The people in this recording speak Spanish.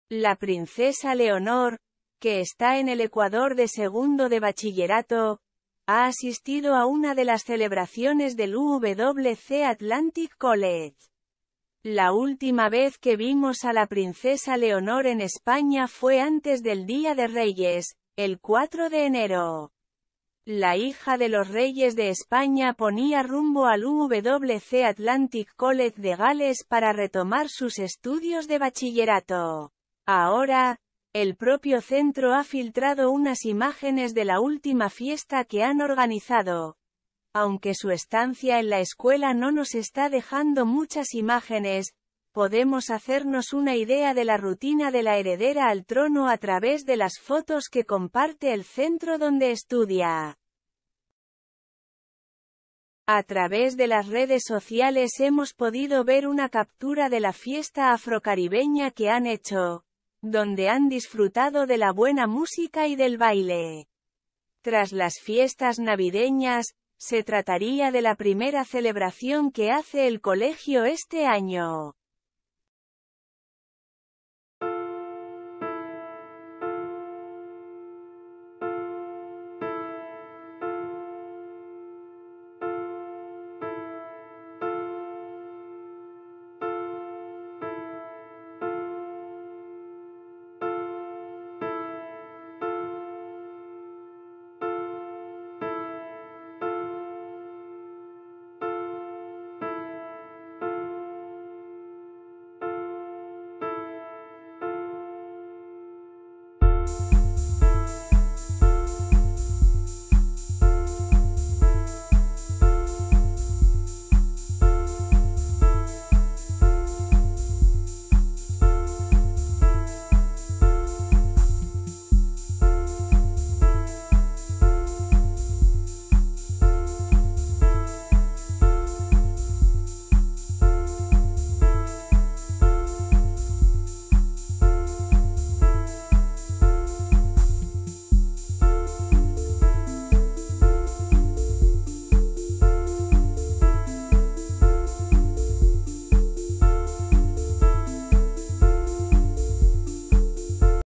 La princesa Leonor, que está en el Ecuador de segundo de bachillerato, ha asistido a una de las celebraciones del UWC Atlantic College. La última vez que vimos a la princesa Leonor en España fue antes del Día de Reyes, el 4 de enero. La hija de los Reyes de España ponía rumbo al UWC Atlantic College de Gales para retomar sus estudios de bachillerato. Ahora, el propio centro ha filtrado unas imágenes de la última fiesta que han organizado. Aunque su estancia en la escuela no nos está dejando muchas imágenes, podemos hacernos una idea de la rutina de la heredera al trono a través de las fotos que comparte el centro donde estudia. A través de las redes sociales hemos podido ver una captura de la fiesta afrocaribeña que han hecho, donde han disfrutado de la buena música y del baile. Tras las fiestas navideñas, se trataría de la primera celebración que hace el colegio este año.